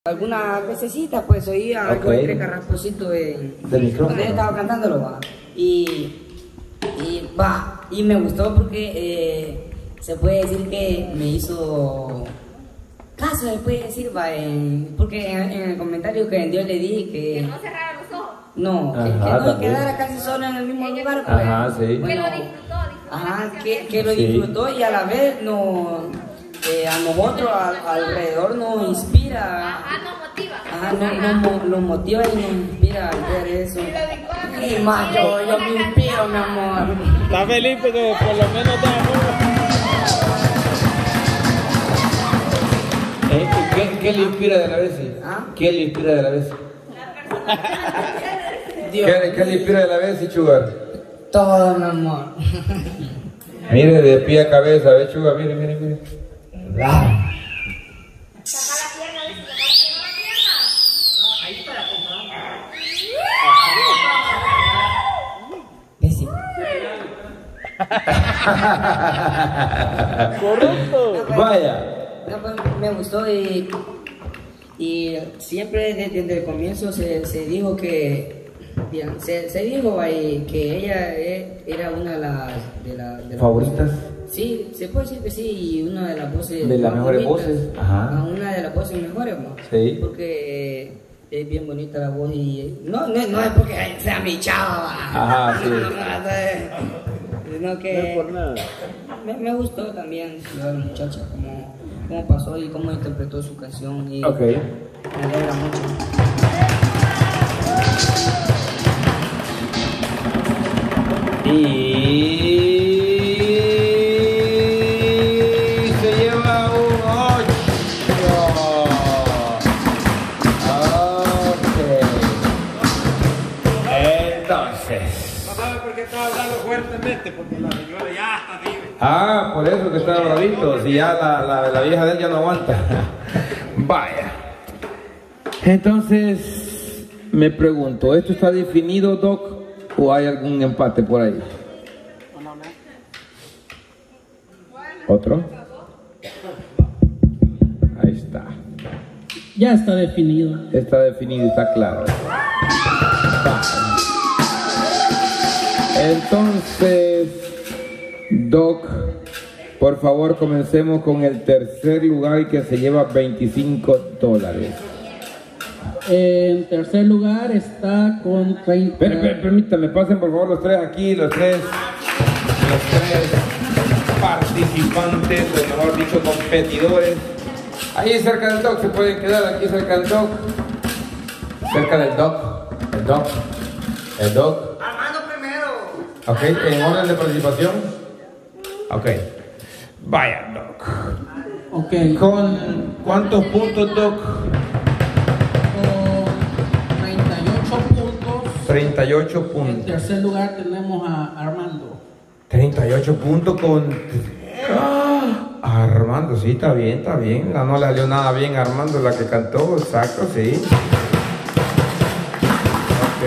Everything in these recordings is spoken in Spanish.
Algunas vecesitas pues oía algo entre carrasposito del micrófono. Cuando yo estaba cantándolo, va. Y me gustó porque se puede decir que me hizo caso, se puede decir, va, porque en el comentario que Dios le dije que no cerrara los ojos. No, que no quedara casi solo en el mismo lugar. Pues, ajá, sí. Bueno, que lo disfrutó. Ajá, que lo disfrutó y a la vez no, a nosotros alrededor nos inspira. Ajá, nos motiva. Ajá, nos motiva y nos inspira al ver eso. Y más, yo me inspiro, mi amor. Está feliz porque por lo menos está ¿Qué le inspira de la vez? ¿Ah? ¿Qué le inspira de la vez? ¿Qué le inspira de la vez, Sugar? Todo, mi amor. Mire, de pie a cabeza, ve, Sugar, mire. Saca la pierna, dice, saca la pierna. Ahí para comprar. Correcto. Vaya. No, pues, me gustó y siempre desde el comienzo se dijo que se dijo ahí que ella era una de las favoritas. Sí, se puede decir que sí, y una de las voces de las mejores voces. Ajá. Una de las voces mejores, ¿no? Sí. Porque es bien bonita la voz y no es porque sea mi chava. Ajá, sí. Sino que no es por nada. Me gustó también la muchacha cómo pasó y cómo interpretó su canción y me alegra mucho. Y se lleva un 8. Entonces. ¿No sabe por qué estaba hablando fuertemente? Porque la señora ya está libre. Ah, por eso que estaba bravito. Si ya la vieja de él ya no aguanta. Vaya. Entonces, me pregunto, ¿esto está definido, Doc? ¿O hay algún empate por ahí? ¿Otro? Ahí está. Ya está definido. Está definido, está claro. Entonces, Doc, por favor comencemos con el tercer lugar que se lleva $25. En tercer lugar está con 30. Permítame, pasen por favor los tres aquí, los tres participantes, o mejor dicho, competidores. Ahí cerca del Doc, se pueden quedar aquí cerca del Doc. Cerca del Doc. El Doc. Armando primero. Ok, en orden de participación. Ok. Vaya, Doc. Ok. ¿Con cuántos puntos, Doc? 38 puntos. En tercer lugar tenemos a Armando. 38 puntos con... Armando, sí, está bien. No le salió nada bien a Armando la que cantó, exacto, sí. Ok.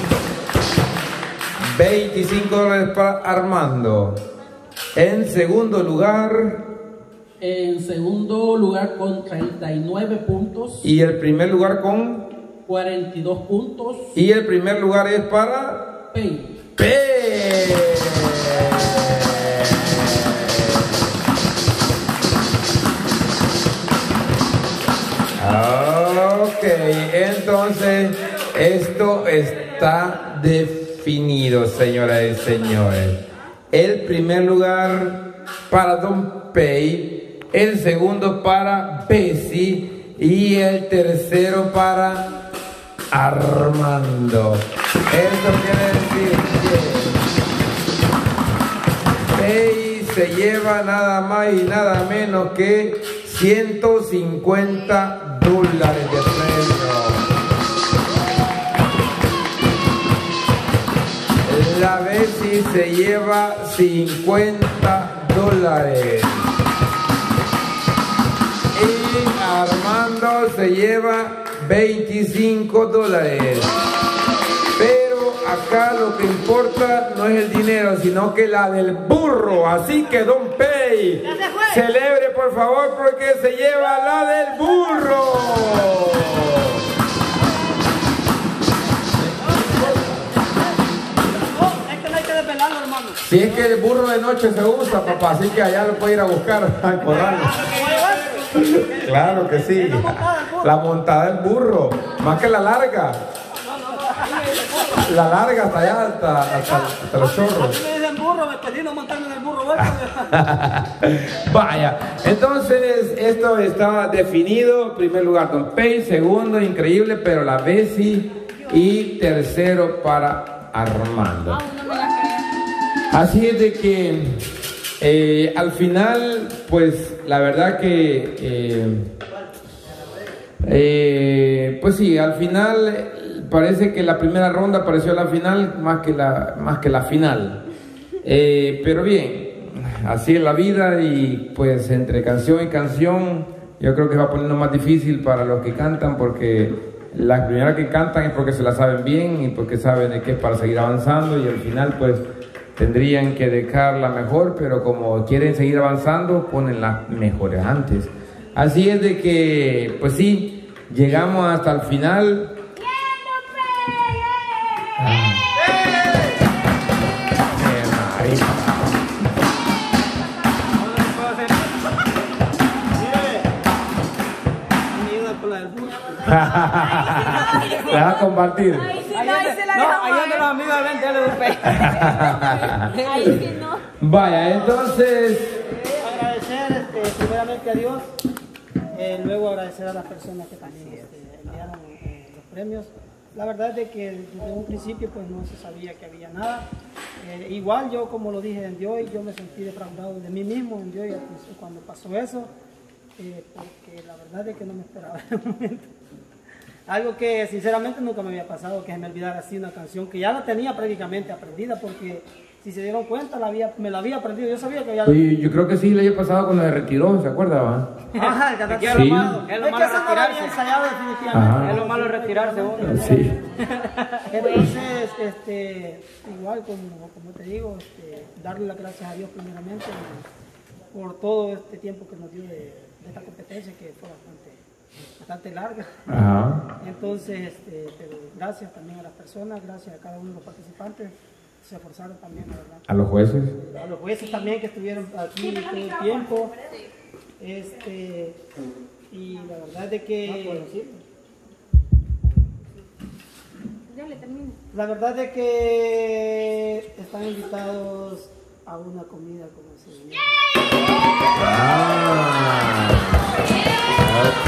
$25 para Armando. En segundo lugar... En segundo lugar con 39 puntos. Y el primer lugar con... 42 puntos. Y el primer lugar es para... Pei. Ok, entonces esto está definido, señoras y señores. El primer lugar para Don Pei, el segundo para Bessie y el tercero para Armando. Esto quiere decir que Pei se lleva nada más y nada menos que $150 de premio. La Bessie se lleva $50 y Armando se lleva $25. Pero acá lo que importa no es el dinero, sino que la del burro. Así que Don Pei, celebre por favor porque se lleva la del burro. Si es que el burro de noche se usa, papá, así que allá lo puede ir a buscar al corral. Claro que sí. La montada del burro, más que la larga. La larga hasta allá, hasta los chorros. Me dicen burro, me pedí no montarme en el burro. Vaya, entonces esto estaba definido. Primer lugar Don Pei, segundo increíble, pero la Bessie, y tercero para Armando. Así es de que al final, pues la verdad que pues sí, al final parece que la primera ronda pareció la final más que la final. Pero bien, así es la vida, y pues entre canción y canción yo creo que va poniendo más difícil para los que cantan, porque las primeras que cantan es porque se la saben bien y porque saben de qué es para seguir avanzando, y al final pues tendrían que dejarla mejor, pero como quieren seguir avanzando ponen las mejores antes. Así es de que pues sí, llegamos hasta el final. La vas a compartir. Ahí anda los amigos de Vente, Ahí sí no. Vaya, entonces agradecer primeramente a Dios, luego agradecer a las personas que también enviaron los premios. La verdad es de que desde un principio pues no se sabía que había nada. Igual yo, como lo dije en Dios, yo me sentí defraudado de mí mismo en Dios cuando pasó eso, porque la verdad es que no me esperaba en el momento. Algo que sinceramente nunca me había pasado, que se me olvidara así una canción que ya la tenía prácticamente aprendida, porque si se dieron cuenta me la había aprendido, yo sabía que ya... Oye, yo creo que sí le había pasado cuando se retiró, ¿se acuerda? ¿Va? Ajá, el cantante Sí. es lo malo retirarse. Ensayado definitivamente. Es lo malo retirarse. Sí. Entonces, igual como te digo, darle las gracias a Dios primeramente por todo este tiempo que nos dio de esta competencia, que fue bastante larga. Ajá. Entonces, pero gracias también a las personas, gracias a cada uno de los participantes, se esforzaron también, la verdad. A los jueces. A los jueces también que estuvieron aquí todo el tiempo. Y la verdad es de que... La verdad es que están invitados a una comida como se llama. Ok.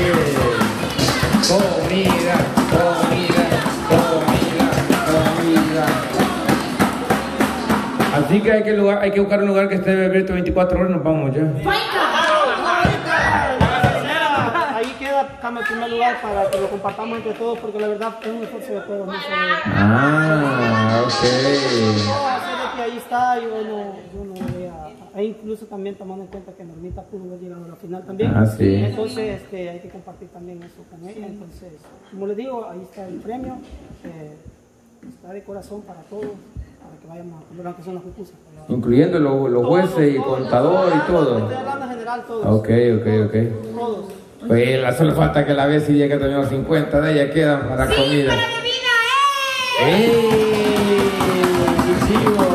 Comida. Así que hay que buscar un lugar que esté abierto 24 horas, nos vamos ya. Ahí queda en primer lugar para que lo compartamos entre todos, porque la verdad es un esfuerzo de todos. Ok. Que ahí está, yo no voy a... incluso también tomando en cuenta que Normita pudo haber llegado a la final también. Sí. Entonces hay que compartir también eso con ella. Entonces, como les digo, ahí está el premio. Está de corazón para todos, para que vayamos a comer, aunque son las pupusas. Incluyendo los jueces y contador y todo. Estoy hablando en general, todos. Ok. Todos. Pues solo falta que la vez si llegue también a los 50 de ella quedan para comida. ¡Para bebida! ¡Chivo!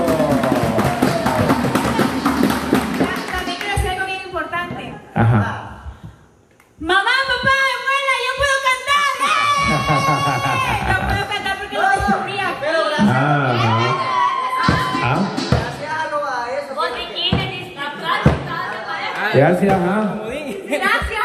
También quiero hacer algo bien importante. Ajá. Mamá, papá, abuela, yo puedo cantar. No puedo cantar porque no tengo fría. Gracias, Gracias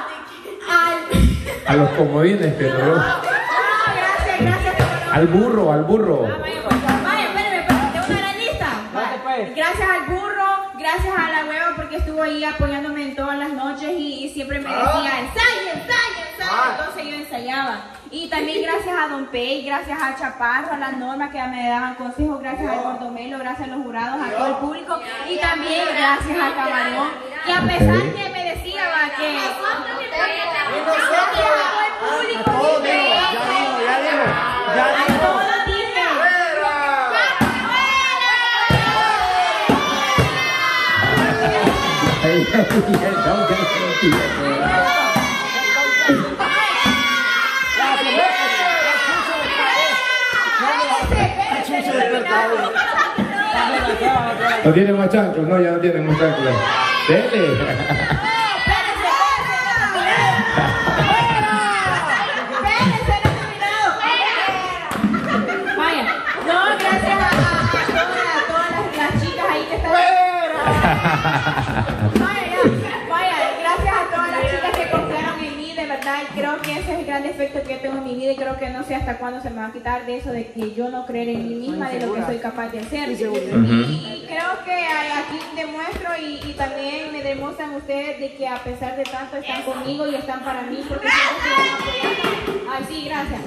a los comodines que no. gracias. Al burro. Vaya, espérame, tengo una gran lista. Gracias al burro, gracias a la hueva porque estuvo ahí apoyándome en todas las noches y siempre me decía ensaya. Entonces yo ensayaba. Y también gracias a Don Pei, gracias a Chaparro, a las normas que me daban consejos, gracias al Gordomelo, gracias a los jurados, a todo el público y también gracias a Camarón, que a pesar que me decía que gracias a todo el público, Ya dijo. ¿No tienen más chanclos? No, ya no tienen más chanclos. Dele. Vaya, gracias a todas las chicas que confiaron en mí, de verdad, creo que ese es el gran defecto que tengo en mi vida y creo que no sé hasta cuándo se me va a quitar de eso de que yo no creer en mí misma, de lo que soy capaz de hacer. Y creo que aquí demuestro y también me demuestran ustedes de que a pesar de tanto están conmigo y están para mí porque siempre me apoyando. Ay, sí, gracias.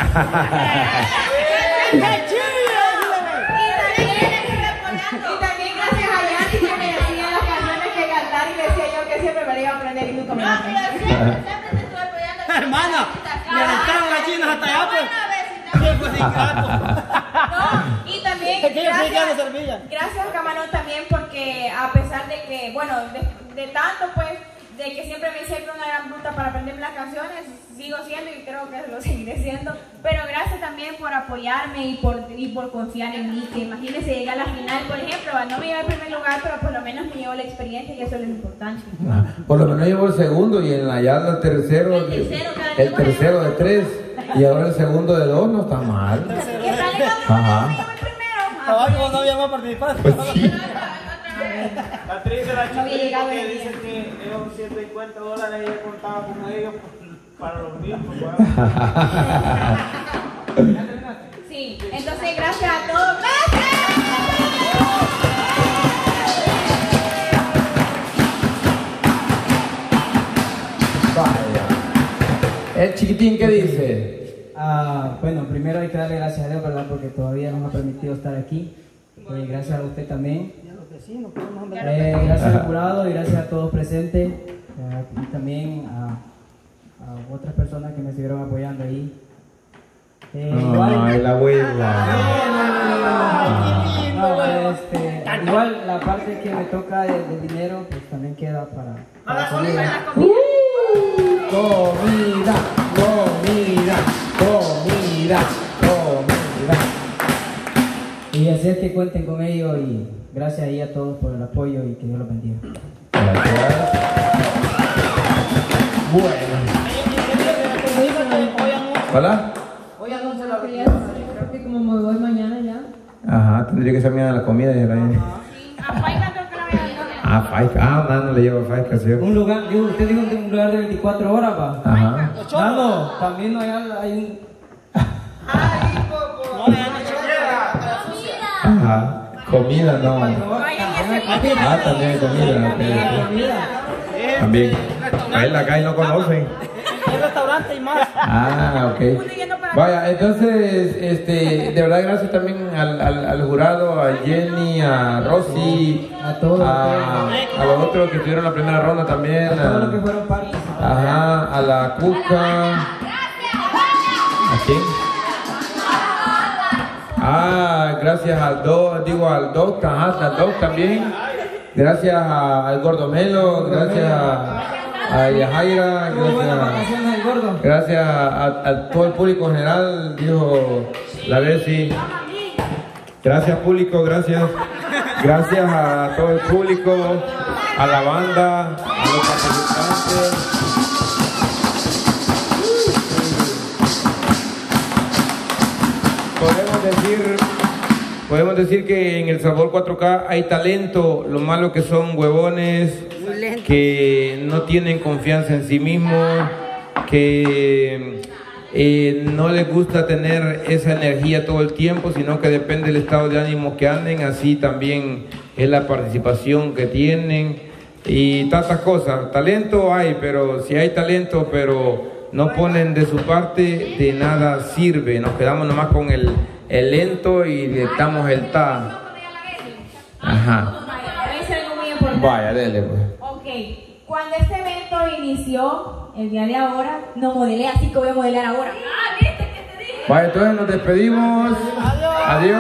Y también gracias a Yanni que me decía las canciones que cantar y decía yo que siempre me la iba a aprender y nunca me la aprendí. Siempre te estuve apoyando. Hermana, me aventaron las chinas hasta allá, pues. No, y también gracias Camarón también porque a pesar de que, bueno, de tanto pues, de que siempre me hice una gran bruta para aprenderme las canciones, sigo siendo y creo que lo seguiré siendo, pero gracias también por apoyarme y por confiar en mí, que imagínense llegar a la final, por ejemplo, no me llevo el primer lugar, pero por lo menos me llevo la experiencia y eso es lo importante. Por lo menos llevo el segundo y en la yarda el tercero de 3 y ahora el segundo de 2 no está mal. Ajá. Abajo no había más participantes. Pues sí. La triste la chica que dice que esos $150 ella contaba con ellos para los mismos. Sí, entonces gracias a todos. Vaya. ¿El chiquitín qué dice? Bueno, primero hay que darle gracias a Dios, ¿verdad? Porque todavía nos ha permitido estar aquí. Gracias a usted también. Gracias al jurado y gracias a todos presentes. Y también a otras personas que me estuvieron apoyando ahí. Ay, la abuela. Igual la parte que me toca del dinero, pues también queda para comida. Comida. Y así es que cuenten con ellos y gracias ahí a todos por el apoyo y que Dios los bendiga. Gracias. Bueno. ¿Hola? Hoy no se lo quería hacer, creo que como me voy mañana ya. Ajá, tendría que ser mañana la comida y la A Faica creo que la voy a dar. Faica, no le llevo a Faica, ¿sí? Un lugar, usted dijo un lugar de 24 horas, pa. Ajá. Nano, también no hay un... Ajá. Comida no. También hay comida. También. Ahí la calle no conocen. El restaurante y más. Ok. Vaya, entonces, de verdad gracias también al jurado, a Jenny, a Rosy, a todos, a los otros que estuvieron en la primera ronda también. A todos los que fueron parte. Ajá, a la Cuca. ¿A quién? Gracias al Doc, al Doc también. Gracias al Gordo Melo, gracias a Yajaira, gracias a todo el público en general, dijo la Bessie. Gracias público, gracias a todo el público, a la banda, a los participantes. Podemos decir que en El Sabor 4K hay talento, lo malo que son huevones, que no tienen confianza en sí mismos, que no les gusta tener esa energía todo el tiempo, sino que depende del estado de ánimo que anden, así también es la participación que tienen y tantas cosas. Talento hay, pero si hay talento, pero no ponen de su parte, de nada sirve. Nos quedamos nomás con el lento y dictamos el ta. Ajá. Vaya, dele pues. Ok, cuando este evento inició, el día de ahora, no modelé, así que voy a modelar ahora. ¿Viste que te dije? Vaya, entonces nos despedimos. Adiós.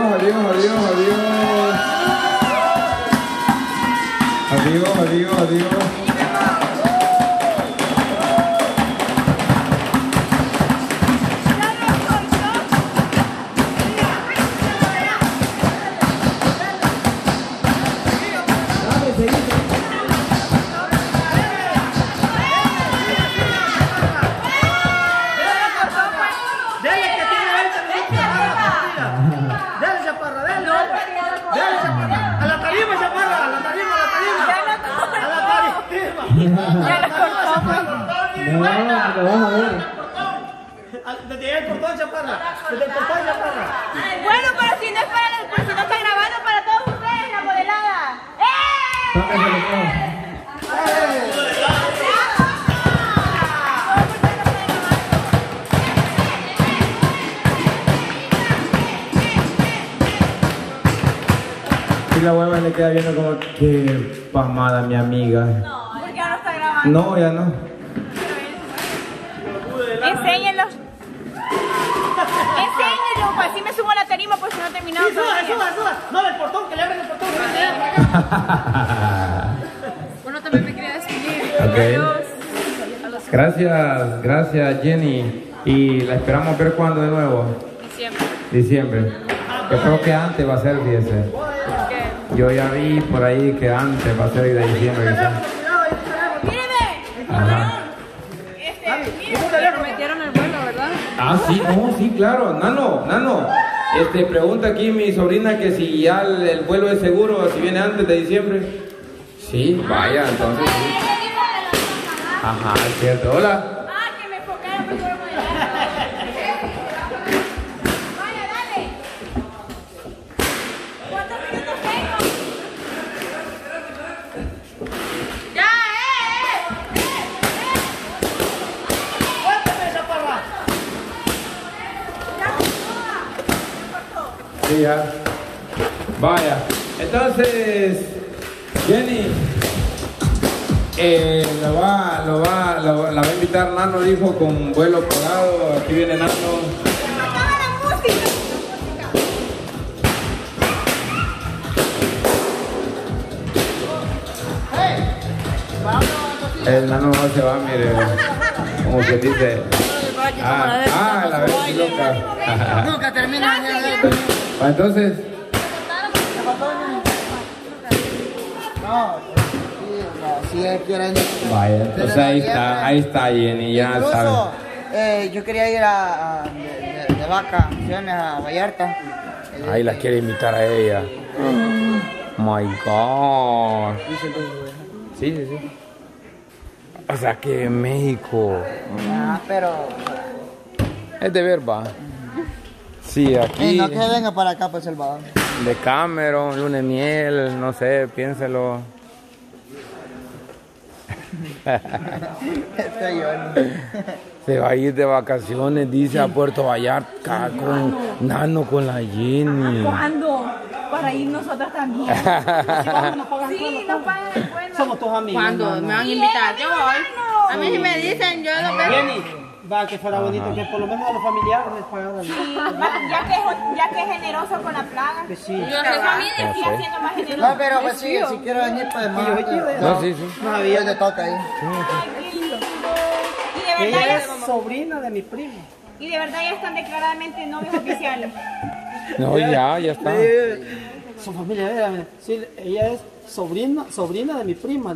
Desde ahí el portón, chaparra. Desde el portón, chaparra. Bueno, pero si no es para, si no está grabando para todos ustedes, la modelada. ¡Eh! Y la hueva le queda viendo como que pasmada mi amiga. No, porque ya no está grabando. No, ya no. Enséñenlo. Enséñenlo, pues así me subo a la tarima por si no he terminado. Sí, suba. No, del portón, que le abren el portón. Bueno, también me quería despedir. Ok. Gracias Jenny. Y la esperamos ver cuándo de nuevo. Diciembre. Yo creo que antes va a ser, fíjese. Yo ya vi por ahí que antes va a ser de diciembre. ¡Míreme! Ajá. Me prometieron el vuelo, ¿verdad? Ah, sí, no, sí, claro. Nano. Pregunta aquí mi sobrina que si ya el vuelo es seguro, si viene antes de diciembre. Sí, vaya, entonces sí. Ajá, es cierto. Hola. Ah, que me enfocaron mejor modelada. Vaya, dale. ¿Cuántos minutos tengo? ¡Ya, Cuéntame, chaparra. Sí, ya. Vaya. Entonces, Jenny, la va a invitar Nano, dijo, con vuelo pagado. Aquí viene Nano. ¡Acaba la música! El Nano no se va, mire. Como que dice. La vez loca. Nunca termina. Entonces. No, si él quiere. Vaya, entonces ahí está Jenny, ya sabe. Incluso, yo quería ir de vacaciones a Vallarta. Ahí la quiere invitar a ella. My God. Sí. O sea que en México. Pero. Es de verba. Sí, aquí. No que venga para acá, para El Salvador. De Cameron, luna de miel, no sé, piénselo. Estoy yo. Se va a ir de vacaciones, dice, a Puerto Vallarta con Nano, con la Jenny. ¿Cuándo? Para ir nosotros también. Sí, nos pagan el vuelo. Somos tus amigos. ¿Cuándo? ¿Me van a invitar? Yo voy. A mí si me dicen, yo lo veo. Jenny, va, que fuera bonito que por lo menos a los familiares les pagaran. Sí, ya que es generoso con la plaga. Que sí. Yo soy familia. Sigue siendo más generoso. No, pero pues sí, si quiero venir, pues más. No, sí. No había de toca ahí. Y de verdad Ella es sobrina de mi primo. Y de verdad ya están declaradamente novios oficiales. No, ya está. Su familia era, sí, ella es sobrina de mi prima.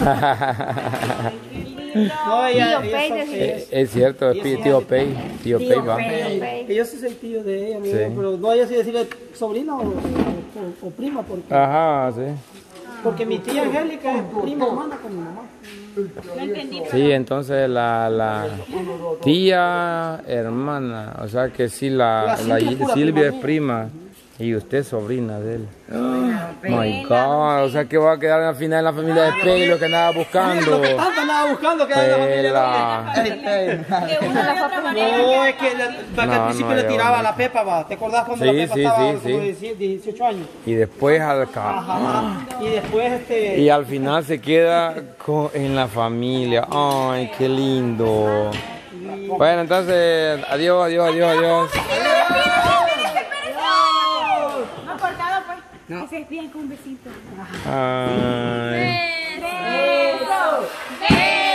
No, ella Es cierto, es tío Pei va. que yo sí soy tío de ella, Sí. pero no hay así decirle sobrina o prima, Ajá, sí. porque mi tía Angélica es prima hermana con mi mamá. No entendí. Sí, entonces la tía hermana, o sea que sí, la Silvia es prima y usted es sobrina de él. My God, o sea que va a quedar al final en la familia de Pei, lo que andaba buscando. Lo que tanto andaba buscando que era la familia De una de otra manera. No, es que al principio le tiraba a la Pepa, va. ¿Te acordás cuando la Pepa estaba como de 18 años? Y después Y después y al final se queda en la familia. Ay, qué lindo. Bueno, entonces, adiós. No cortado, pues. No. Se despiden con un besito. Ay. Beso.